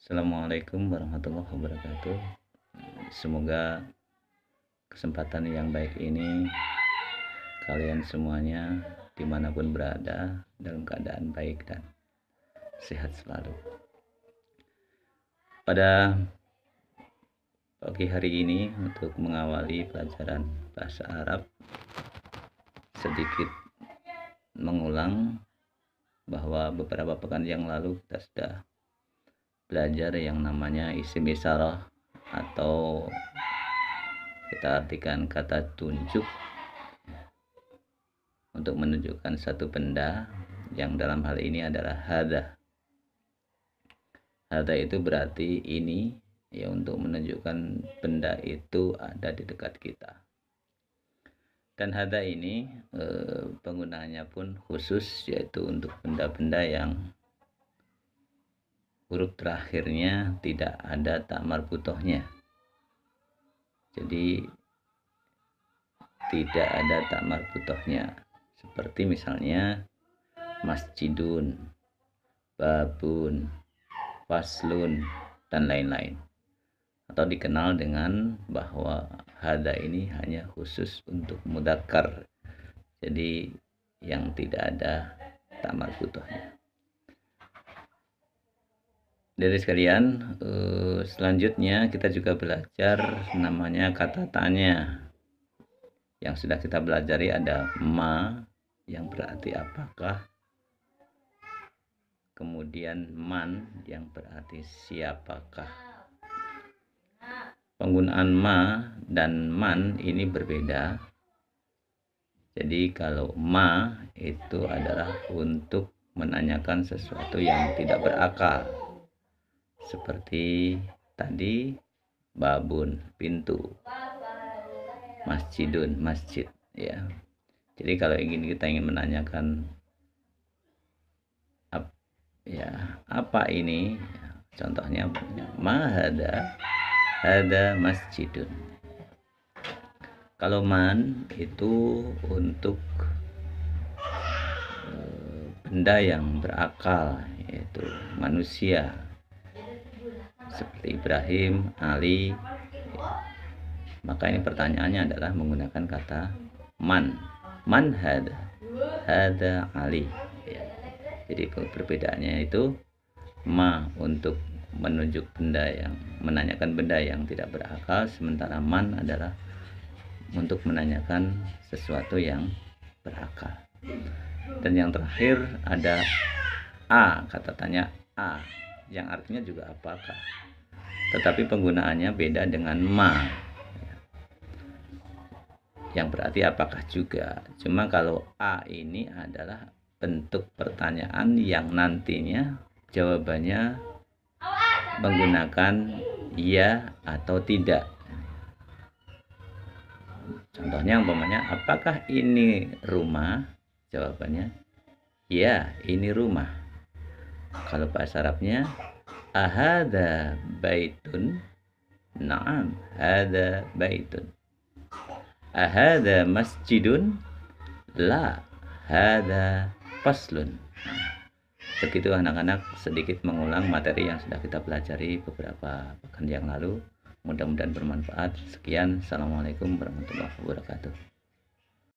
Assalamualaikum warahmatullahi wabarakatuh. Semoga kesempatan yang baik ini kalian semuanya dimanapun berada dalam keadaan baik dan sehat selalu. Pada pagi hari ini untuk mengawali pelajaran bahasa Arab, sedikit mengulang bahwa beberapa pekan yang lalu kita sudah belajar yang namanya isim isyarah, atau kita artikan kata tunjuk untuk menunjukkan satu benda, yang dalam hal ini adalah hadza. Hadza itu berarti ini, ya, untuk menunjukkan benda itu ada di dekat kita. Dan hadza ini penggunaannya pun khusus, yaitu untuk benda-benda yang huruf terakhirnya tidak ada ta marbutohnya. Jadi tidak ada ta marbutohnya, seperti misalnya masjidun, babun, faslun, dan lain-lain. Atau dikenal dengan bahwa hadza ini hanya khusus untuk mudzakkar, jadi yang tidak ada ta marbutohnya. Dari sekalian, selanjutnya kita juga belajar namanya kata tanya. Yang sudah kita pelajari ada ma, yang berarti apakah, kemudian man, yang berarti siapakah. Penggunaan ma dan man ini berbeda. Jadi kalau ma itu adalah untuk menanyakan sesuatu yang tidak berakal, seperti tadi babun, pintu, masjidun, masjid, ya. Jadi kalau kita ingin menanyakan apa ini, contohnya ma hadza masjidun. Kalau man itu untuk benda yang berakal, yaitu manusia, seperti Ibrahim, Ali. Maka ini pertanyaannya adalah menggunakan kata man. Man hadza Ali, ya. Jadi perbedaannya itu ma untuk menunjuk benda yang menanyakan benda yang tidak berakal, sementara man adalah untuk menanyakan sesuatu yang berakal. Dan yang terakhir ada a, kata tanya a, yang artinya juga apakah, tetapi penggunaannya beda dengan ma, yang berarti apakah juga. Cuma kalau a ini adalah bentuk pertanyaan yang nantinya jawabannya menggunakan ya atau tidak. Contohnya umpamanya, apakah ini rumah? Jawabannya ya, ini rumah. Kalau bahasa Arabnya ahadza baitun? Na'am, hadza baitun. Ahadza masjidun? La, hadza faslun. Begitu anak-anak, sedikit mengulang materi yang sudah kita pelajari beberapa pekan yang lalu. Mudah-mudahan bermanfaat. Sekian, assalamualaikum warahmatullahi wabarakatuh.